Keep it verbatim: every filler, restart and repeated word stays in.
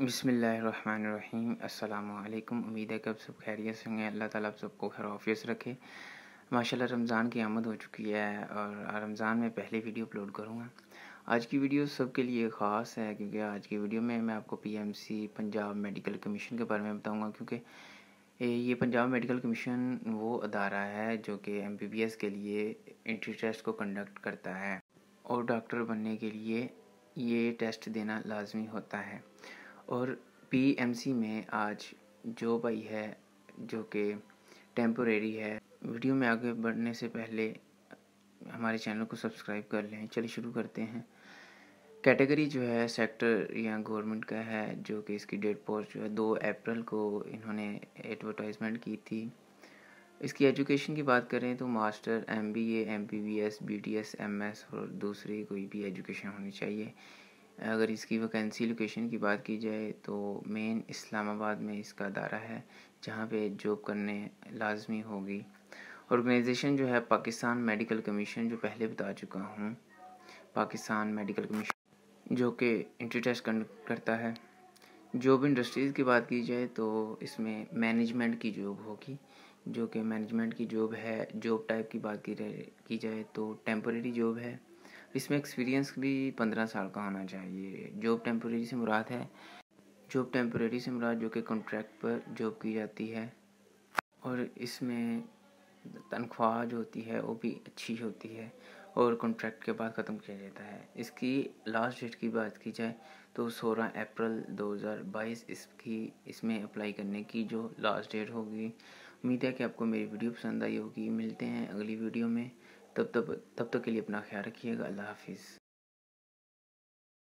बिस्मिल्लाहिर्रहमानिर्रहीम। अस्सलामुअलैकुम। उम्मीद है कि आप सब खैरियत से होंगे। अल्लाह ताला आप सबको खैर आफियत से रखे। माशाल्लाह रमज़ान की आमद हो चुकी है और रमज़ान में पहली वीडियो अपलोड करूँगा। आज की वीडियो सबके लिए ख़ास है क्योंकि आज की वीडियो में मैं आपको पीएमसी पंजाब मेडिकल कमीशन के बारे में बताऊँगा, क्योंकि ये पंजाब मेडिकल कमीशन वो अदारा है जो कि एमबीबीएस के लिए एंट्री टेस्ट को कंडक्ट करता है और डॉक्टर बनने के लिए ये टेस्ट देना लाजमी होता है। और पीएमसी में आज जॉब आई है जो कि टेम्पोरेरी है। वीडियो में आगे बढ़ने से पहले हमारे चैनल को सब्सक्राइब कर लें। चलिए शुरू करते हैं। कैटेगरी जो है सेक्टर या गवर्नमेंट का है, जो कि इसकी डेट पोस्ट जो है दो अप्रैल को इन्होंने एडवर्टाइजमेंट की थी। इसकी एजुकेशन की बात करें तो master, MBA, MBBS, BDS, MS और दूसरी कोई भी एजुकेशन होनी चाहिए। अगर इसकी वैकेंसी लोकेशन की बात की जाए तो मेन इस्लामाबाद में इसका अदारा है जहाँ पे जॉब करने लाजमी होगी। ऑर्गेनाइजेशन जो है पाकिस्तान मेडिकल कमीशन, जो पहले बता चुका हूँ, पाकिस्तान मेडिकल कमीशन जो कि एंट्री टेस्ट कंडक्ट करता है। जॉब इंडस्ट्रीज़ की बात की जाए तो इसमें मैनेजमेंट की जॉब होगी, जो कि मैनेजमेंट की जॉब है। जॉब टाइप की बात की की जाए तो टेम्परेरी जॉब है। इसमें एक्सपीरियंस भी पंद्रह साल का होना चाहिए। जॉब टेम्परेरी से मुराद है जॉब टेम्परेरी से मुराद जो कि कॉन्ट्रैक्ट पर जॉब की जाती है और इसमें तनख्वाह जो होती है वो भी अच्छी होती है और कॉन्ट्रैक्ट के बाद ख़त्म किया जाता है। इसकी लास्ट डेट की बात की जाए तो सोलह अप्रैल दो हज़ार बाईस इसकी इसमें अप्लाई करने की जो लास्ट डेट होगी। उम्मीद है कि आपको मेरी वीडियो पसंद आई होगी। मिलते हैं अगली वीडियो में। तब तक तब तक के लिए अपना ख्याल रखिएगा। अल्लाह हाफिज़।